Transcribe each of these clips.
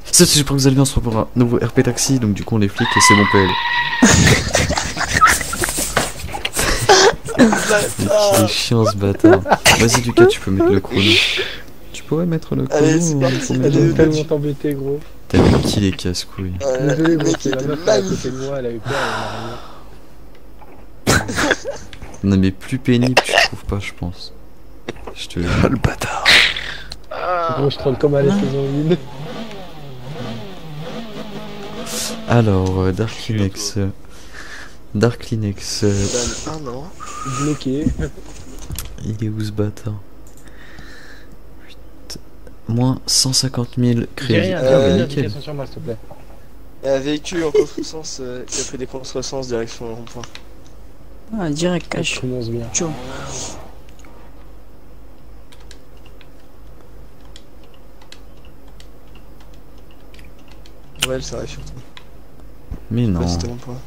Je pense que vous allez bien se pour un nouveau RP Taxi, donc du coup on est flics et c'est bon PL. Il est chiant ce bâtard. Vas-y Lucas, tu peux mettre le chrono. Tu pourrais mettre le chrono. Allez, c'est parti. Je vais tellement t'embêter, gros. T'as vu qui les casse-couilles. Désolé, gros, mec, c'est la il meuf était à côté de moi, elle a eu peur, elle m'a rien. Non mais plus pénible, tu trouves pas, je pense. Je te le dis. Le bâtard. Gros, je troll comme à la saison 1. Alors, Darklinex. Darklinex. Ah non. Bloqué. Il est où ce bâtard? Moins 150 000 J'ai crédits. rien, Ah, tiens, bah, fais une nickel. indication sur moi, s'il te plaît. Il y a un véhicule en contresens qui a pris des contresens direction le rond-point. Ah, direct Je cash. commence bien. Chaud. Ouais, ça arrive surtout. Mais non. Ouais, c'était rond-point.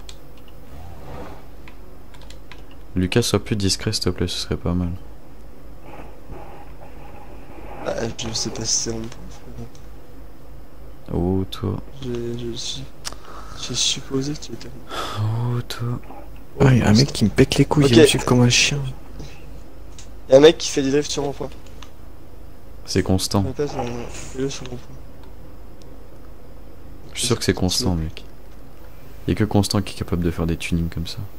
Lucas, sois plus discret s'il te plaît, ce serait pas mal. Ah, je sais pas si c'est rond-point. Oh toi. J'ai supposé que tu étais rond-point. Oh toi. Ah, y'a un mec qui me pète les couilles, Ok. il me suit comme un chien. Il y a un mec qui fait des drifts sur rond-point. C'est constant. On passe le sur rond-point. Je suis sûr que c'est constant, mec. Y'a que Constant qui est capable de faire des tunings comme ça.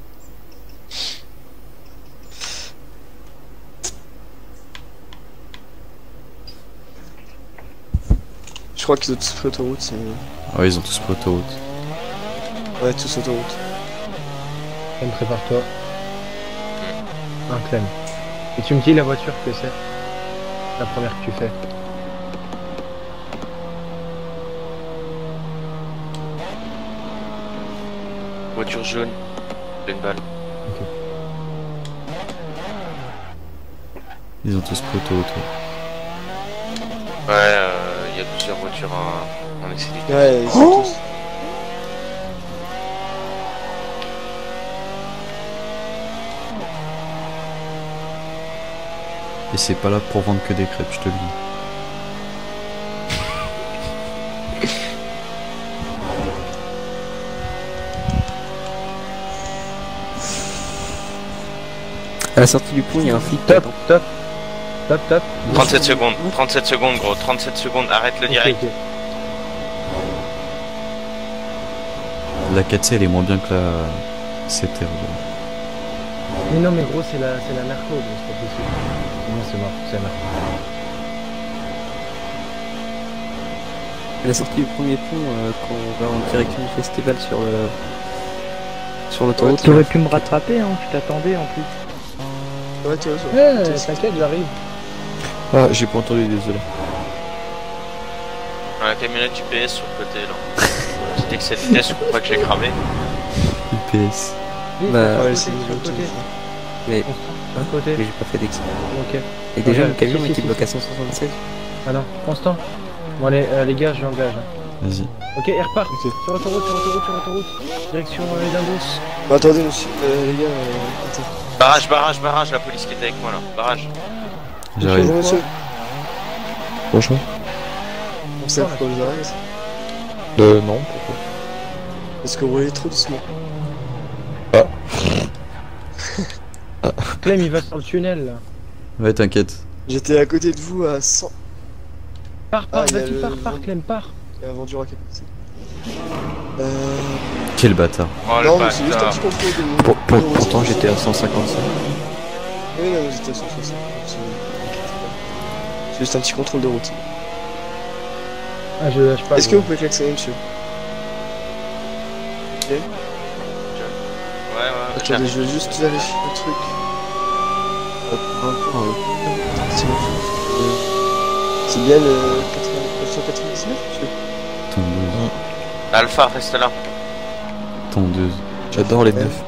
Je crois qu'ils ont tous pris autoroute. Ah, ils ont tous pris autoroute. Ouais, tous autoroute. Clem, prépare-toi. Un Clem. Et tu me dis la voiture que c'est. La première que tu fais. Voiture jaune. Une balle. Ils ont tous pris autoroute. Ouais. Ouais, il y a plusieurs voitures en excès. Ouais, ils sont tous. Et c'est pas là pour vendre que des crêpes, je te le dis. À la sortie du pont, il y a un flic. Top, top. Top, top. 37 secondes, 37 secondes gros, 37 secondes, arrête le direct. Ok, ok. La 4C elle est moins bien que la CTR. Mais non, mais gros, c'est la narco, gros, c'est pas possible. Non, c'est mort, c'est la narco. À la sortie du premier pont, quand on va en direction du festival sur l'autoroute. Tu aurais pu me rattraper, hein, je t'attendais en plus. Ouais, tu vois, T'inquiète, j'arrive. Ah, j'ai pas entendu, désolé. La camionnette UPS sur le côté là. C'était que cette vitesse, je crois pas que j'ai cramé. UPS. Bah, Ouais, sur le côté. mais, Sur le côté. mais j'ai pas fait d'excès. Ok. Et déjà, Ok, le camion si, qui si, bloque si. à 176. Ah non, Constant. Bon, allez, les gars, je l'engage. Vas-y. Ok, il repart. Ok. Sur l'autoroute, sur l'autoroute, sur l'autoroute. Direction les Dindos. Bah, attendez, monsieur, les gars, attends. Barrage, barrage, barrage, la police qui était avec moi là. Barrage. J'arrive. Bonjour, monsieur. Bonjour. On sait pourquoi vous arrêtez. Non, pourquoi? Parce que vous roulez trop doucement. Clem, il va sur le tunnel là. Ouais, t'inquiète. J'étais à côté de vous à 100. Pars, Ah, il y a vas-y, le- pars, Clem, pars. Il y a un vendu rocket. Quel bâtard. Oh Non, le mais c'est juste un bâtard. petit contrôle de Pourtant, j'étais à 155. Oui, non, j'étais à 160. C'est juste un petit contrôle de route. Ah, je lâche pas. Est-ce que gros. vous pouvez klaxonner, monsieur? Ok. Ouais, ouais, Attendez, j'arrive. je vais juste vérifier le truc. Par rapport c'est bien le 999, monsieur? Tondeuse. Alpha, reste là. Tondeuse. J'adore les Ouais. neufs.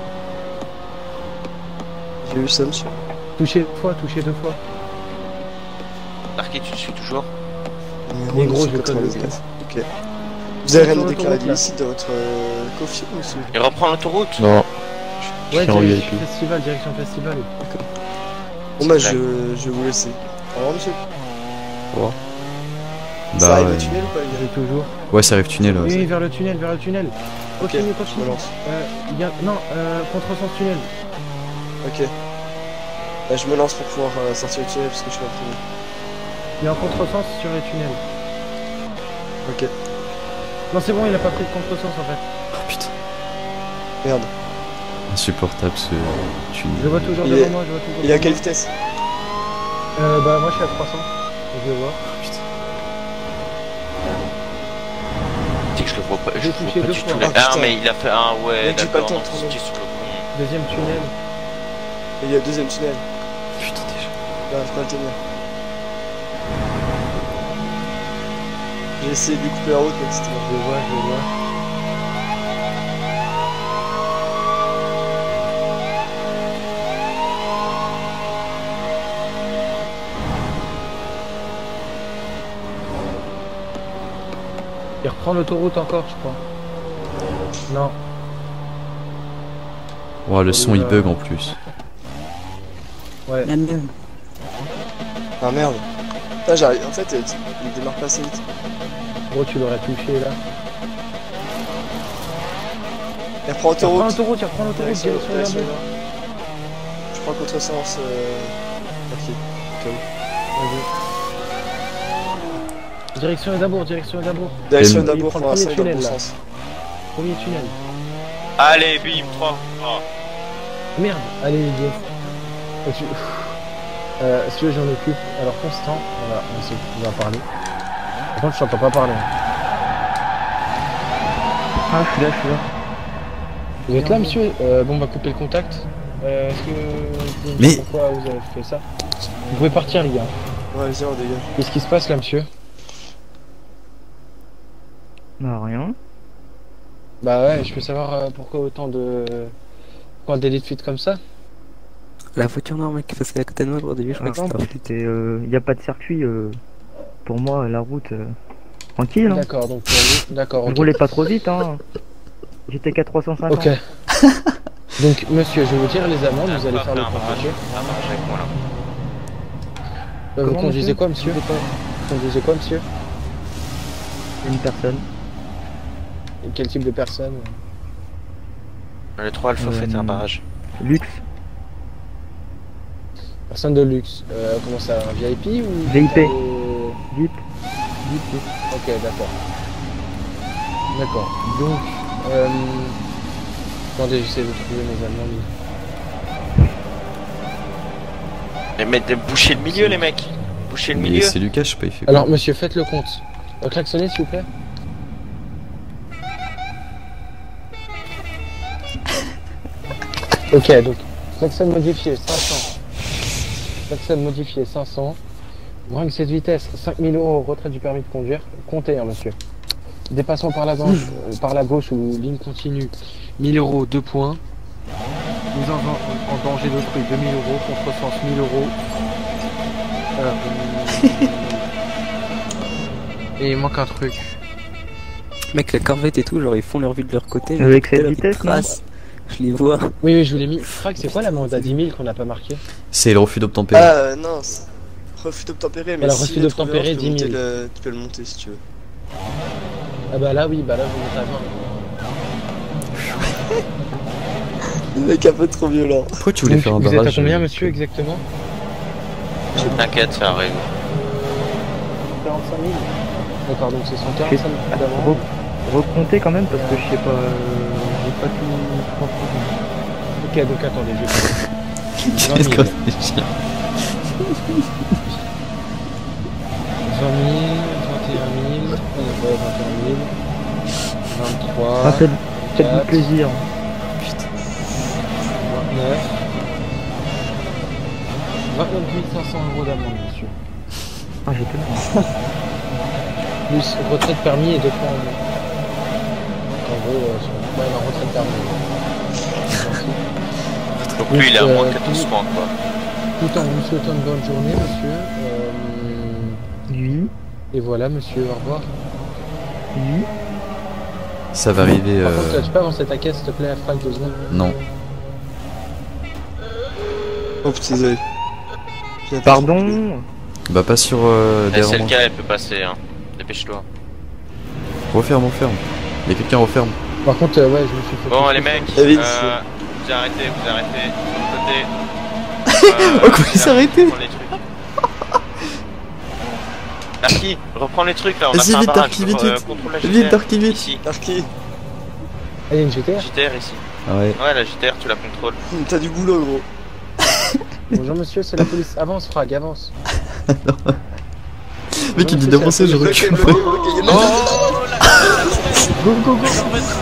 J'ai eu ça, monsieur. Toucher une fois, toucher deux fois. Darky, tu le suis toujours? Mais gros, je 999. Ok. Vous avez rien Sur à déclarer l'autoroute, là. ici dans votre coffre, monsieur? Il reprend l'autoroute. Non. Je Ouais, suis en direction VIP. festival, direction festival. Bon, bah, C'est je vais vous laisser. Au revoir, monsieur. Ça arrive ouais. au tunnel ou pas, les J'ai gars? toujours. Ouais, ça arrive tunnel. Oui, Ouais. oui, vers le tunnel, vers le tunnel. Ok, Continue, je me continue. lance. Non, contresens tunnel. Ok. Bah, je me lance pour pouvoir sortir du tunnel parce que je suis en premier. Il est en contresens sur les tunnels. Ok. Non, c'est bon, il a pas pris de contresens en fait. Oh putain, Merde. insupportable ce Je tunnel. le vois toujours Il devant est- moi, je vois toujours. Il est à devant quelle moi. vitesse? Bah, moi je suis à 300. Je le vois. Dis que je le vois pas, je J'ai le vois touché pas deux du fois. tout. Ah, Ah, putain. mais il a fait un, ouais, Mec, j'ai pas le d'accord, temps non, de tourner. c'était sur le con. Deuxième tunnel. Et il y a le deuxième tunnel. Putain, déjà. J'arrive pas à le tenir. J'ai essayé de lui couper la route, mais c'était mort. Je le vois, je le vois. Il reprend l'autoroute encore, je crois. Non. Ouah, le son il bug en plus. Ouais. La mienne. Ah merde. Putain, j'arrive. En fait, il démarre pas assez vite. Gros, tu l'aurais touché là. Il reprend Il reprend autoroute. l'autoroute, il reprend l'autoroute, Direction direction Nord. Nord. Je prends le contresens. Ok. Direction Edabourg, direction Edabourg. Direction Il d'abord prend pour le l'instant, premier il est dans le tunnel, bon là. sens. Premier tunnel. Allez, bim, 3. Oh. Merde, allez, Didier. Si tu veux, j'en occupe. Alors, Constant, voilà, on va parler. Par contre, je t'entends pas parler. Ah, je suis là, je suis là. Vous êtes là, monsieur Bon, on va couper le contact. Est-ce que vous pouvez me Mais- dire pourquoi vous avez fait ça? Vous pouvez partir, les gars. Ouais, vas-y, on dégage. Qu'est-ce qui se passe là, monsieur? Bah, rien. Bah ouais, je peux savoir pourquoi autant de... Pourquoi un délit de fuite comme ça? La voiture noire, mec, qui passait à côté de moi aujourd'hui, je crois que Attends, c'était. c'était. Y a pas de circuit. Pour moi, la route. Tranquille, hein. D'accord, donc pour vous... D'accord, Je ok. roulais pas trop vite, hein. J'étais qu'à 350. Ok. Donc, monsieur, je vais vous dire les amendes, vous allez faire le un barrage, contrôle. un barrage avec moi là. Vous Comment, conduisez monsieur quoi, monsieur? Vous conduisez quoi, monsieur? Une personne. Et quel type de personne? Le 3 Alpha fait un barrage. Luxe. Personne de luxe. Comment ça? Un VIP ou... VIP. Euh, Vite. Ok, d'accord. D'accord. Donc, attendez, j'essaie de trouver mes amendes. Mais bouchez le milieu, les mecs. Bouchez le Mais milieu. c'est Lucas, je sais pas, il fait quoi. Alors, monsieur, faites le compte. Klaxonnez, s'il vous plaît. Ok, donc, klaxon modifié, 500. Klaxon modifié, 500. Moins que cette vitesse, 5000 €, retrait du permis de conduire. Comptez, hein, monsieur. Dépassement par la gauche ou ligne continue, 1000 €, 2 points. Mise en danger d'autrui, 2000 €. Contresens, 1000 €. Et il manque un truc. Mec, la corvette et tout, genre ils font leur vie de leur côté. mais Avec tout à cette l'heure, ils vitesse, non tracent. Je les vois. Oui, oui, je vous l'ai mis. Frag, c'est quoi l'amende à 10 000 qu'on n'a pas marqué? C'est le refus d'obtempérer. Ah non, c'est- refus d'obtempérer, mais Alors, si refus il est trop d'obtempérer, violent, 10 000. tu peux le monter si tu veux. Ah bah là, oui, bah là, vous montez à 20. Le mec un peu trop violent. Pourquoi tu voulais Donc, faire un vous barrage êtes à combien, monsieur, exactement? T'inquiète, ça arrive. 45 000. D'accord, donc c'est 145 000 d'amende. Recompter quand même parce que je sais pas. J'ai pas tout compris. Ok, donc attendez, je vais... Qu'est-ce qu'on fait, chien 20 000, 21 000, 23, Ah, faites du 24, plaisir. 29, 29 500 € d'amende, monsieur. Ah, j'ai tellement. Plus retrait de permis et 2 points en moins. En gros, ouais, non, retrait de permis. Donc lui, il est à moins tout- 14 points, quoi. Tout en vous souhaitant une bonne journée, monsieur. Oui. Et voilà, monsieur, au revoir. Oui. Ça va arriver. Par contre, tu peux avancer ta caisse, s'il te plaît, Franck, 2 secondes. Non. Oh putain, désolé. Pardon. Bah, pas sur La derrière moi. SLK, elle peut passer, hein. Dépêche-toi. Referme, referme. Y'a quelqu'un referme. Par contre, ouais, je me suis fait. Bon, les mecs, David, vous arrêtez, sur le côté. Oh, comment il s'est arrêté? Reprends les trucs. Darky, reprends les trucs là, on a Vas-y, fait un vite, barrage. Darky, vite, vite. Contrôle la Vite, GTR. Darky, vite. Ici, Darky, Ah, y'a une GTR. GTR ici. Ah ouais. Ouais, la GTR, tu la contrôles. t'as du boulot, gros. Bonjour monsieur, c'est la police. Avance, Frag, avance. Mec, il dit d'avancer, je recule. Bloqué, bloqué, bloqué. Go, go, go.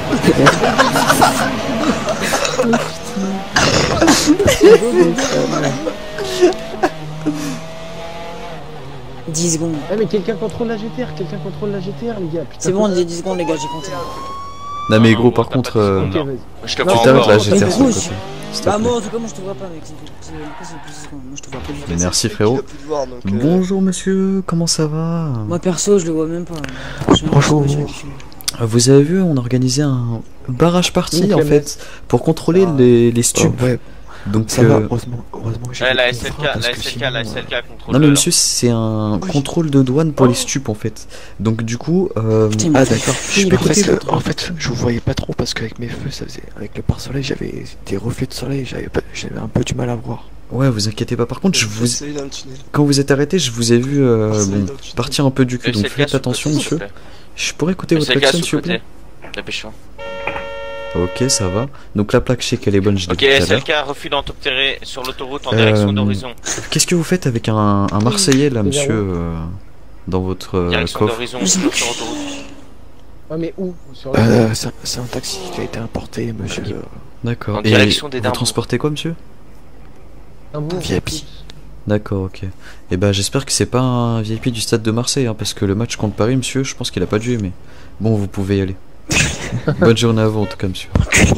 10 secondes. Eh, mais quelqu'un contrôle la GTR, quelqu'un contrôle la GTR, les gars. Putain. C'est bon, on est 10 secondes, les gars, j'ai compté. Non, mais gros, Non, par t'as contre. pas de Ok, Non. vas-y. Je te Non, vois Tu t'arrêtes encore. la Mais GTR sur le gros, côté. S'il te Bah, plaît. moi, en tout cas, moi, je te vois pas, mec. C'est plus 10 secondes. Moi, je te vois pas du tout. Merci, frérot. Il a pu te voir, donc, Bonjour monsieur, comment ça va? Moi, perso, je le vois même pas. Bonjour. Vous avez vu, on a organisé un barrage party Nique en la fait pour contrôler Ah. les stupes. Ouais, Donc ça va, heureusement j'ai Ouais, la fait SLK, une frappe, parce la que SLK, sinon, la SLK contrôle. non mais monsieur, c'est un contrôle de douane pour les stupes en fait. Donc du coup, Putain, Ah mais- d'accord, Je peux mais en écouter fait, votre- en fait, je vous voyais pas trop parce qu'avec mes feux, ça faisait, avec le pare-soleil, j'avais des reflets de soleil, j'avais un peu du mal à voir. ouais, vous inquiétez pas. Par contre, C'est dans le tunnel. quand vous êtes arrêté, je vous ai vu C'est bon, dans le tunnel. partir un peu du cul. Donc SLK faites sur le attention, côté, s'il monsieur. te plaît. Je pourrais écouter votre SLK action, sur s'il le vous plaît. côté. Dépêche-toi. Ok, ça va. Donc la plaque check, elle est bonne, je l'ai Ok, dit tout à l'heure. SLK, refus d'obtempérer sur l'autoroute en direction d'horizon. Qu'est-ce que vous faites avec un Marseillais là, monsieur, dans votre Direction coffre? d'horizon, sur l'autoroute. Ouais, mais où sur la... C'est un taxi qui a été importé, monsieur. D'accord. En Et direction des vous Darboux. transportez quoi, monsieur? Un bout, VIP. D'accord, ok. Et ben j'espère que c'est pas un VIP du stade de Marseille, hein, parce que le match contre Paris, monsieur, je pense qu'il a pas dû aimer. Bon, vous pouvez y aller. Bonne journée à vous en tout cas, monsieur.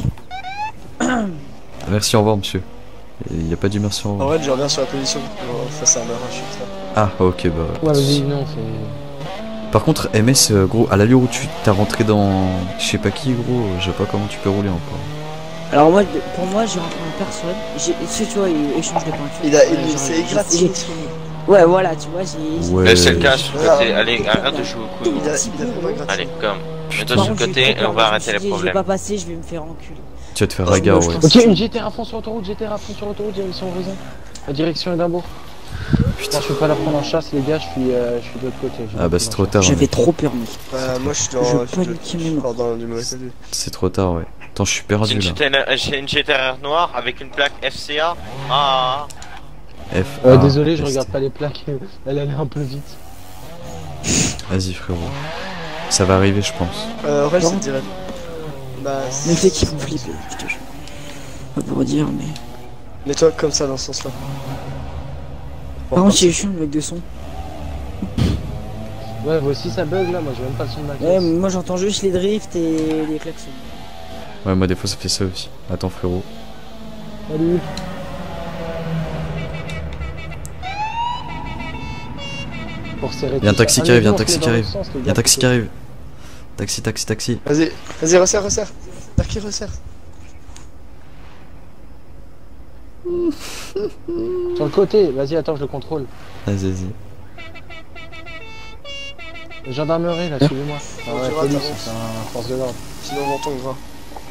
Merci, au revoir, monsieur. Il n'y a pas dit merci, au En revoir. vrai, je reviens sur la position face à un barrage. ça. Ah, ok, bah. Ouais, vas-y, non, c'est... Par contre, MS, gros, à l'allure où tu t'as rentré dans je sais pas qui, gros, je sais pas comment tu peux rouler encore. Alors, moi, pour moi, j'ai rentré en personne. Tu vois, il échange de peinture. Il s'est égratigné. Ouais, voilà, tu vois, j'ai. Ouais. SLK sur le côté. Allez, arrête de jouer au coude. Il a vraiment égratigné. Allez, comme. Mets-toi Par sur le contre, côté et on va arrêter les Je vais problèmes. pas passer, je vais me faire enculer. Tu vas te faire Oh, ragar, moi, je ouais. pense- Ok, une GTR à fond sur l'autoroute, GTR à fond sur l'autoroute, direction Horizon. Direction Édimbourg. Putain. Non, je peux pas la prendre en chasse, les gars, je suis de l'autre côté. Ah bah c'est trop tard. J'avais hein. trop peur, mec. Moi, je suis Je dans. paniquais, mais non. dans le mauvais côté. C'est trop tard, ouais. Attends, je suis J'ai perdu là. j'ai une GTR noire avec une plaque FCA. Ah, F. A, Désolé, je S. regarde pas les plaques, elle allait un peu vite. Vas-y, frérot. Ça va arriver, je pense. Ouais, Non. c'est direct. Bah, Les faits qui vont flipper, je te jure. Pas pour dire, mais. mets-toi comme ça dans ce sens-là. Par contre, je suis un mec de son. Ouais, vous aussi ça bug là, moi j'ai même pas le son de ma Ouais, caisse. moi j'entends juste les drifts et les klaxons. Ouais, moi des fois ça fait ça aussi. Attends, frérot. Salut. Pour serrer Y'a un tout taxi ça. qui arrive, mais y'a un non, taxi on qui se met dans arrive. l'autre sens, les Y'a un gars, taxi qui plutôt. arrive. Taxi, taxi, taxi. Vas-y, resserre, resserre. Darky, resserre. Sur le côté, vas-y, attends, je le contrôle. Vas-y, vas-y. Gendarmerie là, suivez-moi. Ah ouais, tu police, rates, c'est un force de l'ordre. Sinon, on entend gras.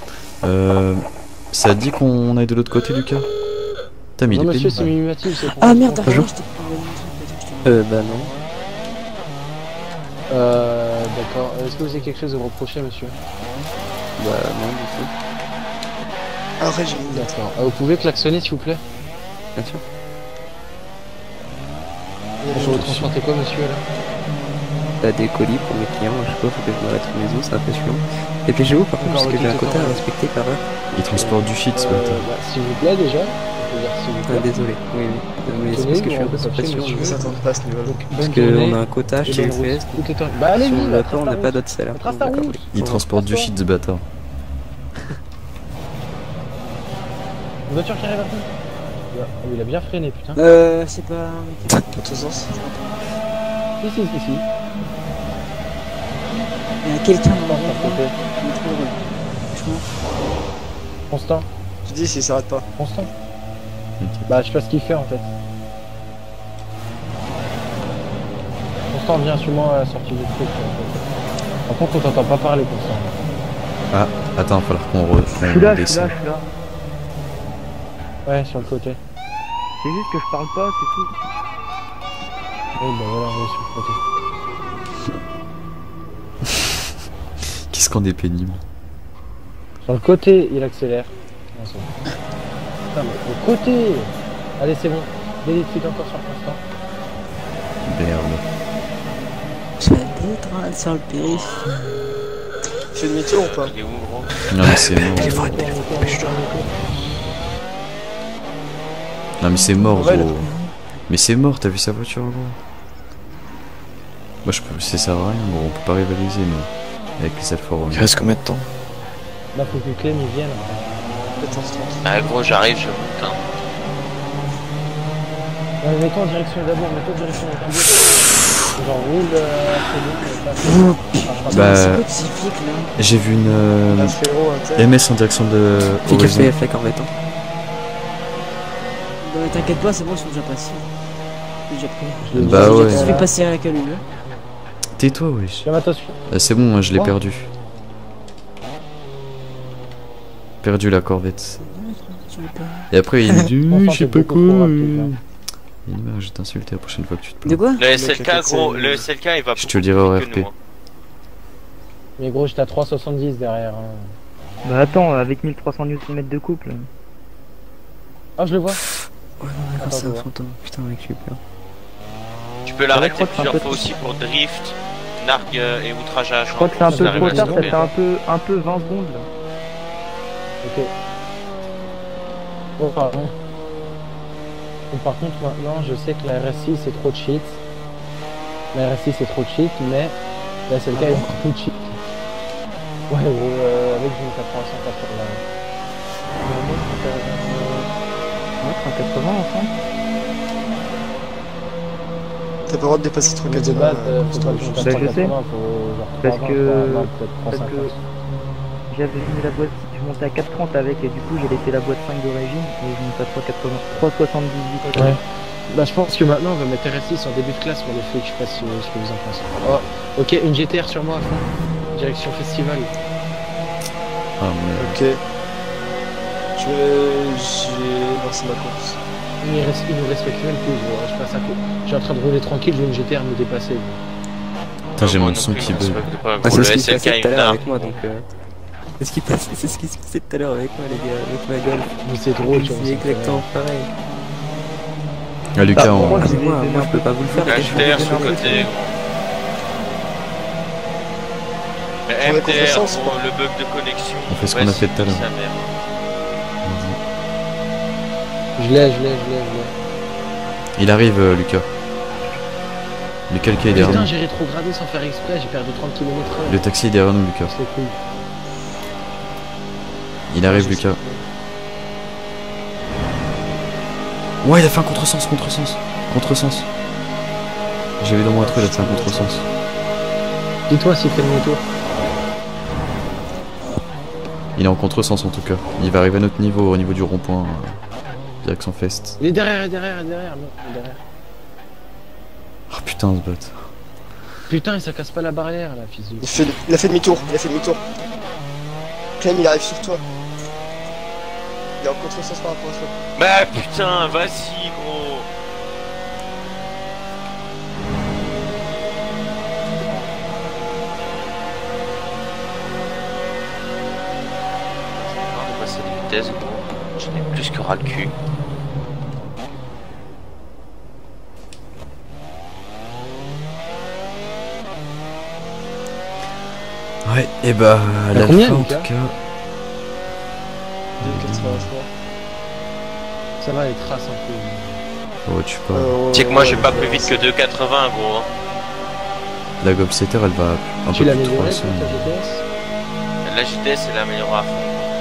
Ça dit qu'on aille de l'autre côté, Lucas? Putain, mais il Non, est monsieur, c'est pénible. minimatif, c'est pour. Ah merde, t'as Bonjour. raison, je t'ai pris le truc. Bah non. D'accord. Est-ce que vous avez quelque chose à vous reprocher, monsieur? Bah non, du tout. Après, j'ai mis D'accord. Vous pouvez klaxonner, s'il vous plaît? Bien sûr. Je vous transportez quoi, monsieur, là? T'as des colis pour mes clients, je sais pas, faut que je m'arrête sur les os, c'est un peu chiant. Et puis j'ai où par contre, parce que j'ai un quota à respecter par heure. Il transporte du shit, ce bâtard. S'il vous plaît, déjà. Je veux dire, s'il vous Ah, plaît. désolé, oui, oui. Mais c'est parce que je suis un peu sous pression. monsieur. Ça tente pas à ce niveau-là. Donc, Parce bonne journée. qu'on a un quota Et chez bonne route. UPS. Tout est en- Bah, allez, Si on vite, l'a pas, on n'a pas d'autre salaire. Trace ta D'accord, route. oui. Il transporte du shit, ce bâtard. Une voiture qui arrive à fond. Ah, il a bien freiné, putain. C'est pas. Dans tous sens. Si. Il y a quelqu'un dans Constant, s'il te plaît. Il est trop drôle. Franchement. Constant. Tu dis s'il s'arrête pas. Constant. Bah, je sais pas ce qu'il fait en fait. Constant, viens, suis-moi à la sortie du truc. Par contre, on t'entend pas parler, Constant. Ah, attends, il va falloir qu'on Je suis là, je suis descende. là, je suis là. Ouais, sur le côté. C'est juste que je parle pas, c'est tout. Oui, bah voilà, on est sur le côté. Qu'est-ce qu'on est pénible. Sur le côté, il accélère. Non, c'est bon. Putain, mais au côté. Allez, c'est bon. Délétruite encore sur Constant. Merde. Je vais être sur le périph'. Fais demi-tour ou pas? Il est où, gros? Non mais c'est mort. Non mais c'est mort Ouais, gros. Mais c'est mort, t'as vu sa voiture gros? Moi je peux, ça sert à rien gros, on peut pas rivaliser mais avec les Alfa Romeo. Il reste combien de temps? Là, faut que Clem il vienne. Ah, gros, j'arrive, je monte. Hein. Mets-toi en direction d'abord, mets-toi en direction de Cambo. Genre roule assez vite. Bah, C'est quoi ces flics là? j'ai vu une La Ferro, Intel. MS en direction de Fais Horizon. café, fake en mettant. Non, mais t'inquiète pas, c'est bon, ils sont déjà passés. J'ai déjà pris. Bah J'ai ouais. déjà fait passer à la calule. Tais-toi wesh. Matos, C'est bon, hein, je l'ai Oh. perdu. Perdu la Corvette. Et après il me dit Enfin, je sais t'es pas beaucoup quoi. trop rapide, hein. Il dit bah, je vais t'insulter la prochaine fois que tu te De plains. quoi? Le SLK, gros, le SLK, il va Je te beaucoup le dirai plus au vite que RP. nous, hein. Mais gros, j'étais à 3,70 derrière. Hein. Bah attends, avec 1300 Nm de couple. Ah, je le vois. Ouais, non, d'accord, Attends, c'est je un vois. fantôme. Putain, mec, j'ai peur. Tu peux l'arrêter crois que c'est un plusieurs peu fois aussi pour drift, nargue et outrageage. Je crois que c'est un peu arrive trop à tard, ça stopper. fait un peu 20 secondes là. Ok. Bon, pardon. Et par contre, maintenant, je sais que la RSI c'est trop cheat. La RSI c'est trop cheat, mais la SLK est encore plus cheat. Ouais, avec une 480. Ouais, 180 ensemble. T'as pas le droit de dépasser Mais de 380. base, faut pas que je monte à Bah, je sais. 380, faut genre Parce 320, que- non, peut-être parce 350. que- J'avais mis la boîte, je montais à 430 avec et du coup j'ai laissé la boîte 5 d'origine et je monte à 380, 378. Ouais. Bah, je pense que maintenant on va mettre RSI en début de classe pour les flics, je sais pas ce que vous en pensez. Oh, ok, une GTR sur moi à fond. Direction festival. Ah merde. Ok. J'ai lancé ma course. Il nous respecte même plus, gros. Je passe à côté. Je suis en train de rouler tranquille, j'ai une GTR me dépasser. Putain j'ai Moi mon non son plus, qui on se bug. moque de pas, Ah, gros, c'est le ce qui se SLK, passait il tout à me l'heure nargue. avec moi donc. C'est ce qui se passait tout à l'heure avec moi, les gars, avec ma gueule. Mais c'est drôle, tu vois. C'est exactement pareil. Ah Lucas Ah, on... moi, je- Moi, je peux pas vous le faire. La les gars, je vais MTR vous sur le donner un côté. peu. Mais On est MTR, contre-sens, gros, le bug de connexion. On fait ce qu'on a fait tout à l'heure. sa mère. Je l'ai. Il arrive Lucas. Lucas qui est derrière Putain, nous. j'ai rétrogradé sans faire exprès, j'ai perdu 30 km/h. Le taxi est derrière nous Lucas. C'est cool. Il arrive Lucas. Ouais il a fait un contresens. J'ai vu dans mon trou il a fait un contresens. Dis-toi s'il fait demi-tour. Il est en contresens en tout cas. Il va arriver à notre niveau, au niveau du rond-point. Direction Fest. Il est derrière, non, il est derrière. Oh putain ce bot. Putain, ça casse pas la barrière, la physique. Il a fait demi-tour. Clem, il arrive sur toi. Il est en contresens par rapport à toi. Bah putain, vas-y, gros. On va passer de vitesse, gros. J'en ai plus que ras le cul. Ouais et bah T'as l'alpha combien, en tout Lucas cas. 2,83. Ça va, les traces un peu. Oh tu sais pas. Tu sais que moi je vais pas plus vite que 2,80 gros. Hein. La Gobsetter elle va un Tu peu l'as plus amélioré, trop toi, ta GTS? La JTS elle est améliorée à fond.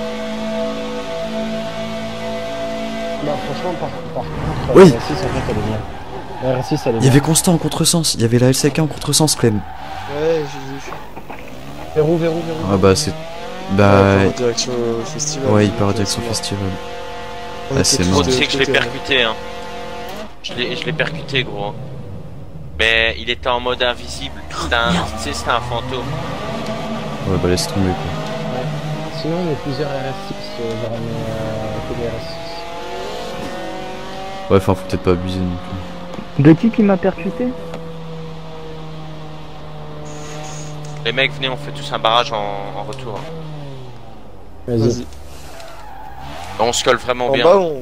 Bah, franchement, par contre, Oui. la R6, en fait, elle est bien. La R6, elle est Il y bien. avait Constant en contresens. Il y avait la LCK en contresens Clem. Ouais, j'ai vu. Verrou. Ah bah c'est... Bah... Ouais, direction festival. Ouais il part direction festival. festival. On Ah, était c'est tous mort. Gros, de tu sais que je l'ai côté, hein. percuté hein. Je l'ai percuté gros. Mais il était en mode invisible. C'était un fantôme. Ouais, bah laisse tomber quoi. Sinon, on est plusieurs RS6, genre on est que des RS6. Ouais, enfin, faut peut-être pas abuser non plus. De qui m'a percuté? Les mecs, venez, on fait tous un barrage en retour. Vas-y. On se colle vraiment En bien. bas, on...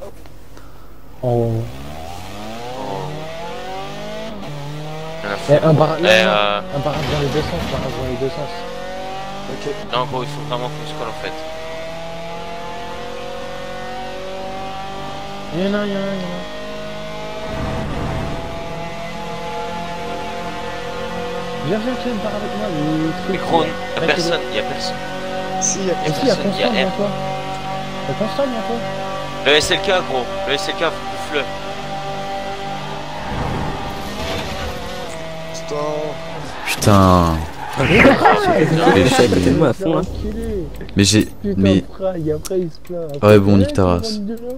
Un barrage Et, un barrage dans les deux sens, barrage dans les deux sens. Ok. non, gros, il faut vraiment qu'on se colle en fait. Il y en a. Viens, le barrage avec moi. Mais gros, y'a personne. Si, il y a Et si, il y a personne, Constant y a devant toi. Il y a Constant devant toi. Le SLK, gros. Le SLK, bouffe-le. Putain. Je suis à côté de moi à fond là. Mais j'ai. Mais. Après, il se plaint. Ouais, bon, nique ta race.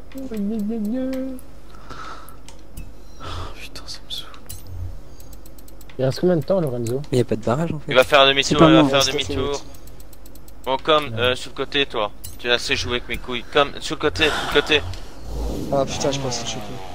Putain, ça me saoule. Il reste combien de temps, Lorenzo? Mais y'a pas de barrage en fait. Il va faire C'est demi-tour, pas il va moi, faire c'est demi-tour. Bon, comme, sur le côté, toi. Tu as assez joué avec mes couilles. Comme, sur le côté, Ah putain, je pense que je suis plus.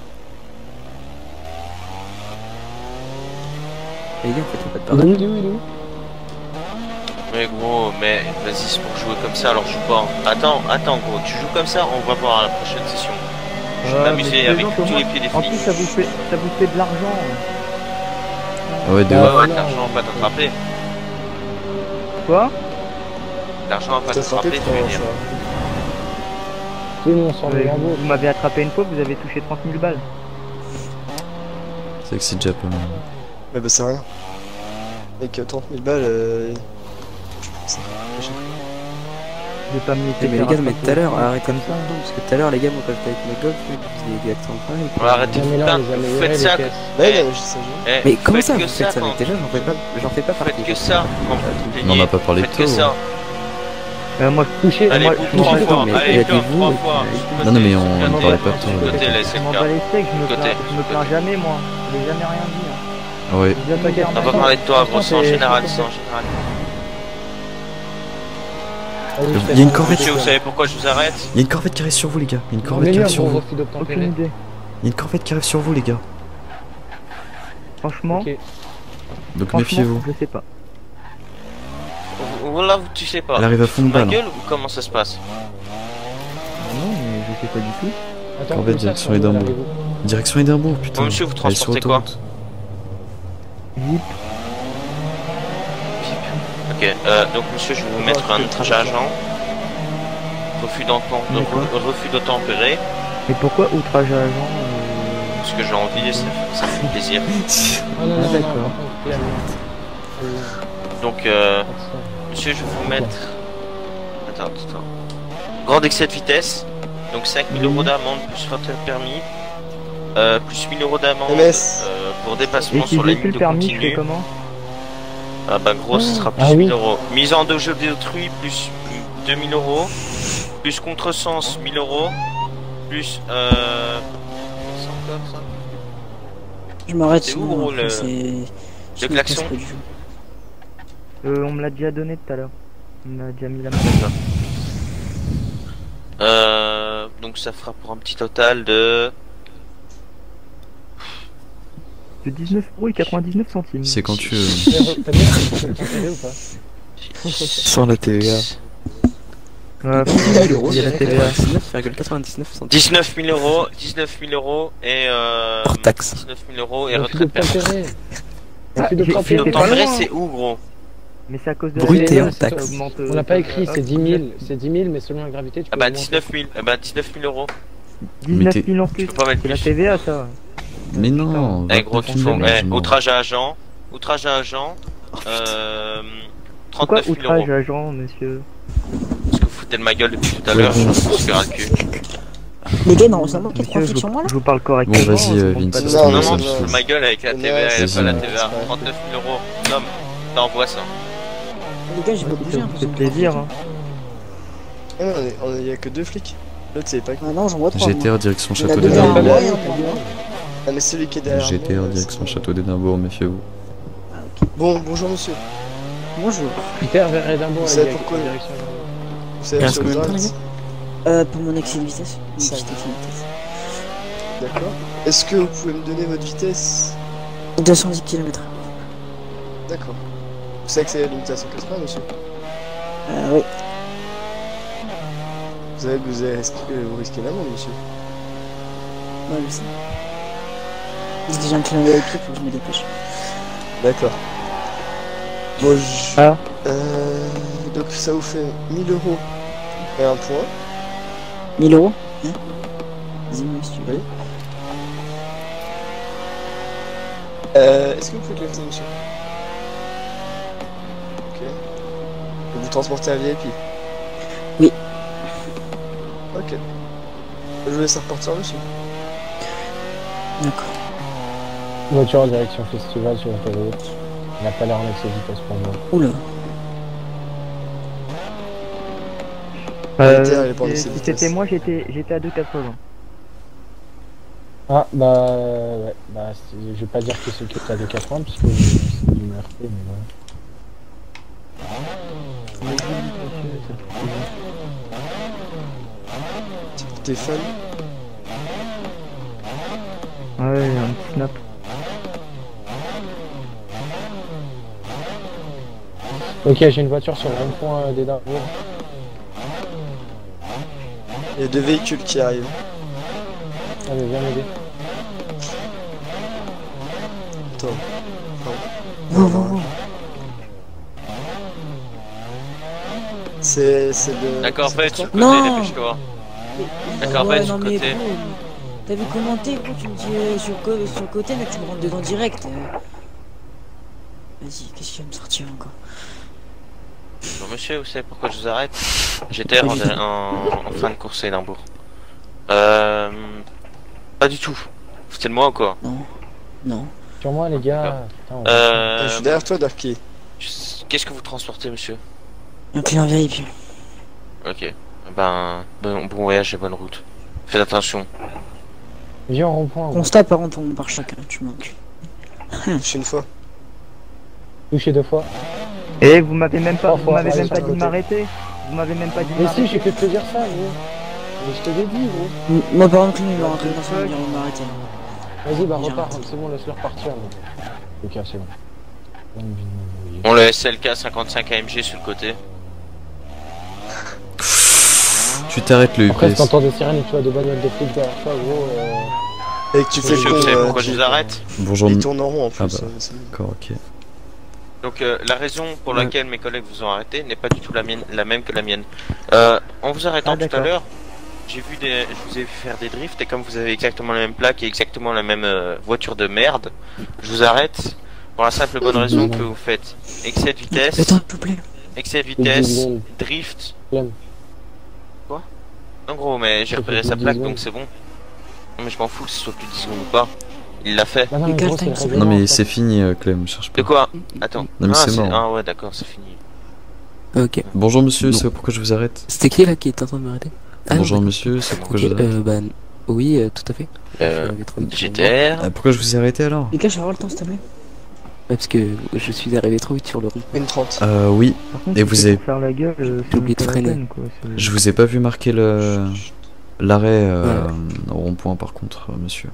Les gars, en fait, y'a pas de barrage. Il est où? Mais gros, mais vas-y, c'est pour jouer comme ça, alors joue pas. Attends, gros, tu joues comme ça, on va voir à la prochaine session. Je vais m'amuser avec tous les pieds des En plus, flics. ça vous fait de l'argent. Ah ouais, de Bah, ouf. Ouais, non. l'argent va pas t'attraper. Quoi? L'argent va pas Ça sera t'attraper, tu veux dire. Oui, nous, on sort le lambeau. Vous m'avez attrapé une fois, vous avez touché 30 000 balles. C'est que c'est déjà pas mal. Mais bah, c'est rien. Avec 30 000 balles, De pas me laisser Mais les faire gars, mais attraper. tout à l'heure, arrête comme ça, non, parce que tout à l'heure, les gars, moi quand j'étais avec mes golfs, c'est des accents pareils. On va arrêter de Non, mais là, putain, on les a vous améliorés, faites les ça. caisses. Là, il Eh, a juste ça. eh, Mais comment faites ça, que vous faites ça? quand- Déjà, j'en fais pas partie. Faites que ça, quand vous Mais on n'a pas parlé de Faites que toi. ça. Moi, Touché, Allez, moi, bouffe touché 3 de fois, mais allez, il y a Tom, des 3 vous, fois. Non, non, mais on Sur le ne côté, parlait pas de sur le toi. côté, la je m'en SLK. bats les steaks, je me Côté, plains jamais, moi. Je n'ai jamais rien dit. Hein. Ah ouais. Viens, t'inquiète. On va pas parler de toi, gros, c'est en général, c'est en général. Vas-y, je fais Il y a une ça. corvette. Monsieur, vous savez pourquoi je vous arrête? Il y a une corvette qui arrive sur vous, les gars. Il y a une corvette Mais qui non, arrive sur gros, vous. refus d'obtempérer. Aucune idée. Il y a une corvette qui arrive sur vous, les gars. Franchement, Ok. Donc méfiez-vous. je sais pas. Là, tu sais pas. Elle arrive à fond de Ma balle. gueule ou comment ça se passe? Non, mais je sais pas du tout. Attends, Corvette, où ça, direction sur où, Édimbourg. arrivez-vous Direction Édimbourg, putain. Bon, monsieur, vous Elle est sur transportez quoi? autoroute. Vite. Ok, donc monsieur, je vais vous mettre un trajet agent. Refus d'obtempérer. Mais pourquoi outrage à agent Parce que j'ai envie et ça fait plaisir. Ah non, non, non, D'accord. par contre, il y a le- Donc, monsieur, je vais vous mettre. Attends. Grande excès de vitesse. Donc 5000 € d'amende plus faute de permis. Plus 1000 € d'amende MS. pour Et dépassement si sur j'ai la plus ligne le de permis, je fais continu. comment? Ah bah gros, ce sera plus Ah oui. 1000 €. Mise en danger d'autrui plus 2000 €. Plus contresens 1000 €. Plus c'est encore ça. Je m'arrête. C'est où, sinon, gros, après, le- c'est- je le me klaxon casse pas du tout. On me l'a déjà donné tout à l'heure. On m'a déjà mis la main. Donc ça fera pour un petit total de De 19,99 €. C'est quand tu veux. T'as bien obtempéré ou pas? Sans la TVA. Ouais, il y a la TVA. 19,99 centimes. 19 000 €, 19 000 € et Hors taxe. 19 000 € et Refus retraite personnelle. d'obtempérer. Ah, Refus j'ai- d'obtempérer. j'étais pas D'obtempérer, loin. c'est où, gros? Mais c'est à cause de Brut la et TVA, hors c'est ça, taxe. augmente, On n'a pas écrit, c'est 10 000. 000. C'est 10 000, mais selon la gravité, tu Ah peux. bah augmenter. 19 000, ah bah 19 000 €. 19 t'es- 000 en plus. Je peux pas mettre C'est la plus. TVA, ça. Mais non. Eh gros, tu 29 000 fais largement. outrage à agent, Pourquoi 39 000 outrage €. agent, monsieur? Parce que vous foutez de ma gueule depuis tout à l'heure, je me suis ras le cul. Les gars, non, ça manque de Monsieur, profite sur moi là. je vous parle correctement. Bon, vas-y, je vous Vince, demande pas de- parce Non, que Non, ça non, me tu fous de saoule. ma gueule avec la TVA et Vas-y. pas la TVA. 39 000 €. Non, t'envoies ça. Les gars, j'ai pas bougé Ça un vous peu. fait plaisir. Hein. Ah non, il y a que 2 flics. L'autre, c'est pas. Ah non, j'en vois 3. GTR direction Il y en a Château deux des derrière Dames. moi, Dames. et un derrière moi. Ah, mais celui qui est derrière GTR moi, direction c'est- Château d'Édimbourg, méfiez-vous. Ah, ok. Bon, bonjour monsieur. Bonjour. Peter vers Edimbourg, Vous les savez gars, pourquoi direction. Vous savez Reste sur le combien de direct Pour mon excès de vitesse. Mon Ça. petit excès de vitesse. D'accord. Est-ce que vous pouvez me donner votre vitesse? 210 km. D'accord. Vous savez que c'est limité à 180, monsieur? Oui. Vous savez que vous risquez la mort, monsieur? Ouais, je sais. J'ai déjà un client VIP, faut que je me dépêche. D'accord. Bon, je... Ah. Donc ça vous fait 1000 euros et un point. 1000 euros hein. Dis-moi si tu veux. Oui. Est-ce que vous pouvez connecter, monsieur? Ok. Et vous transportez un VIP? Oui. Ok. Je vous laisse repartir, monsieur. D'accord. Voiture en direction festival sur l'autoroute. Il n'a pas l'air en excès de vitesse pour moi. Oula. Militaire, il est pas en excès Si de vitesse. c'était moi, j'étais à 2,80. Ah, bah, ouais, bah, je vais pas dire que c'est que t'as 2,80 parce que c'est du meurtre, mais voilà. C'est pour tes fans. Ouais, un petit snap. Ok, j'ai une voiture sur le rond-point d'Édimbourg. Il y a deux véhicules qui arrivent. Allez, viens m'aider. Attends. C'est de... D'accord, c'est faites sur pour le côté, Non. dépêche-toi. D'accord, faites sur le côté. gros, t'as vu commenter, gros, tu me dis sur le côté, mais tu me rentres dedans direct. Vas-y, qu'est-ce qu'il va me sortir encore? Bon, monsieur, vous savez pourquoi je vous arrête? J'étais en fin de course à Édimbourg. Pas du tout. C'était de moi ou quoi? Non. Sur moi, les gars. Putain, on- Je suis derrière toi, Darky. Qu'est-ce que vous transportez, monsieur? Un client VIP. Ok. Bon voyage et bonne route. Faites attention. Viens en rond-point. Constat par contre, on part chacun, tu manques. Je suis une fois. Touché 2 fois. Et vous m'avez même pas, Oh, vous m'avez faut même aller pas sur dit le de m'arrêter. Vous m'avez même pas dit de Mais m'arrêter. si, j'ai que de te dire ça, gros. Mais je te l'ai dit, gros. Moi par contre, lui, il va rentrer dans son il va m'arrêter. Vas-y, bah J'ai repars, arrêté. c'est bon, laisse-le repartir. Ok, c'est bon. On le SLK 55 AMG sur le côté. Tu t'arrêtes le Après, si UPS. t'entends des sirènes et que tu vois des bagnoles de flics derrière toi, gros. Et que tu fais Monsieur, le vous con, savez pourquoi je tu- vous arrête? Bonjour. Il tourne en rond en plus. Ah bah. c'est- D'accord, ok. Donc la raison pour laquelle mes collègues vous ont arrêté n'est pas du tout la même que la mienne. En vous arrêtant tout à d'accord. l'heure, je vous ai vu faire des drifts et comme vous avez exactement la même plaque et exactement la même voiture de merde, je vous arrête pour la simple et bonne raison que vous faites excès de vitesse, Attends, s'il te plaît. excès de vitesse, 10 secondes. drift. Flemme. Quoi? En gros, mais j'ai Ça repéré fait sa 10 plaque secondes. donc c'est bon. Non mais je m'en fous que ce soit plus de 10 secondes ou pas. Il l'a fait. Non, non, mais Quel gros, c'est le time, règlement, Non mais en c'est fait. fini, Clem, cherche De pas. quoi? Attends. Non, mais c'est mort. Ah ouais d'accord, c'est fini. Ok. Bonjour monsieur, Non. c'est pourquoi je vous arrête? C'était qui là qui était en train de m'arrêter? Bonjour d'accord. monsieur, c'est pourquoi Ok, je vous arrête? bah, oui, tout à fait. Euh, J'avais trop vite pour moi. GTR. Ah, pourquoi je vous ai arrêté alors? Les gars, je vais avoir le temps, s'il te plaît. Ouais, parce que je suis arrivé trop vite sur le rond. Une 30. Oui, Par contre, Et si vous c'est avez- pour faire la gueule, J'ai oublié de freiner. je vous ai pas vu marquer l'arrêt au rond-point par contre, monsieur.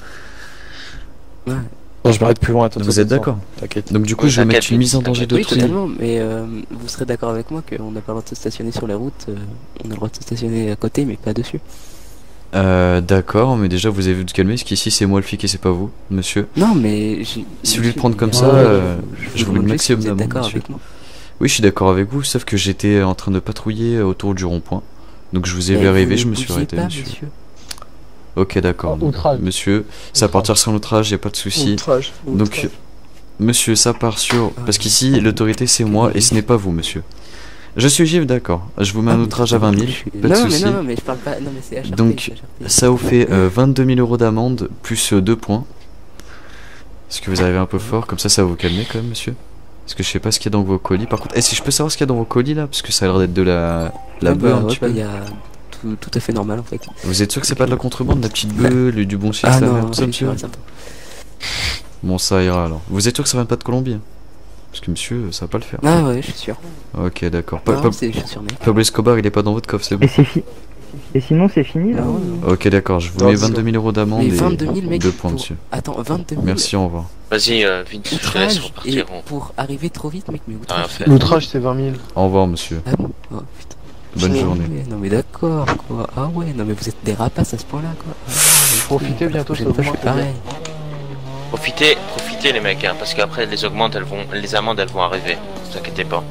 Ouais. Bon, je m'arrête plus loin. Attends, Vous êtes d'accord? T'inquiète. Donc du coup Oui, je vais mettre t'inquiète, une mise en danger t'inquiète. Oui, d'autrui. totalement, mais vous serez d'accord avec moi qu'on n'a pas le droit de se stationner sur les routes. On a le droit de se stationner à côté, mais pas dessus. D'accord, mais déjà vous avez vu de calmer, parce qu'ici c'est moi le flic et c'est pas vous, monsieur. Non, mais Si vous voulez le prendre comme Ah, ça, ouais, je vous le demande juste si maximum vous êtes d'amende, d'accord monsieur. avec moi. Oui, je suis d'accord avec vous, sauf que j'étais en train de patrouiller autour du rond-point. Donc je vous ai vu Mais arriver, vous je ne me suis bougiez arrêté, pas, monsieur. Ok, d'accord. Oh, outrage. Monsieur, ça Outrage. partir sans outrage, y a pas de souci. Outrage. Donc, monsieur, ça part sur... Parce qu'ici, l'autorité c'est moi et ce n'est pas vous, monsieur. Je suis gif, d'accord. Je vous mets un outrage à 20 000, pas de non, mais souci. non, mais je parle pas. Non, mais c'est HRP. Donc, c'est HRP. ça vous fait 22 000 euros d'amende plus 2 points. Est-ce que vous arrivez un peu fort? Comme ça va vous calmer quand même, monsieur. Parce que je sais pas ce qu'il y a dans vos colis. Par contre, est-ce que je peux savoir ce qu'il y a dans vos colis là? Parce que ça a l'air d'être de la Ah, beurre bah, un ouais, petit bah, peu. il y a tout tout à fait normal en fait. Vous êtes sûr que c'est pas de la contrebande, la petite beuh, du bon shit, Ah la non, merde, tout ça, oui, je suis monsieur? certain. Bon, ça ira alors. Vous êtes sûr que ça vient pas de Colombie? Parce que monsieur, ça va pas le faire. Ah ouais, je suis sûr. Ok, d'accord. Non, c'est sûr, mec. Pablo Escobar, il est pas dans votre coffre, c'est bon. Et sinon, c'est fini là. Ok, d'accord, je vous mets 22 000 euros d'amende Mais et 22 000 mec. 2 points, pour- monsieur. Attends, 22 000. Merci, au revoir. Vas-y, Vince, je te laisse Outrage et repartir. pour arriver trop vite, mec, mais Rien outrage. fait. L'outrage, c'est 20 000. Au revoir, monsieur. Ah bon? Oh putain. Bonne Ah journée. ouais, non mais d'accord quoi. Ah ouais, non mais vous êtes des rapaces à ce point-là quoi. Ah, ouais, Profitez, bientôt, la prochaine ça fois, je augmente, fais pareil. Profitez les mecs, hein, parce qu'après les amendes elles vont arriver. Ne vous inquiétez pas.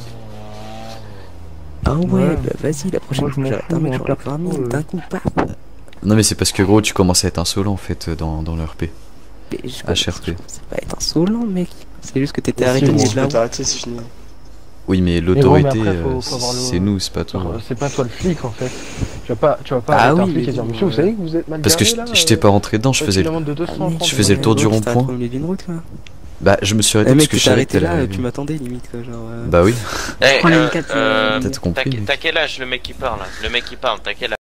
Ah ouais, Ouais. bah vas-y, la prochaine Moi, je fois, m'en j'arrête fous, un mec, moi, j'enlève perso, 20 000 d'un coup, paf. Non, mais c'est parce que gros, tu commences à être insolent en fait dans le RP. Mais je HRP. c'est pas être insolent mec. C'est juste que t'étais Mais arrêté si, au bon, milieu Tu de la peux route. t'arrêter, c'est fini. Oui, mais gros, l'autorité, mais après, faut avoir le- c'est nous, c'est pas toi. C'est pas toi le flic en fait. Tu vas pas Ah arrêter un oui, flic mais et dire bon, monsieur, vous savez que vous êtes mal Parce que garé, là, je t'ai pas rentré dedans, je faisais une amende de 230 je faisais le tour du T'es arrêté rond-point. au milieu d'une route là. Bah, je me suis arrêté Eh parce mec, que tu je t'es savais arrêté qu'elle là, allait tu arriver. m'attendais limite quoi, genre. Bah oui. Eh, Prends la M4, T'as compris, mec. T'as quel âge le mec qui parle? Le mec qui parle, t'as quel âge?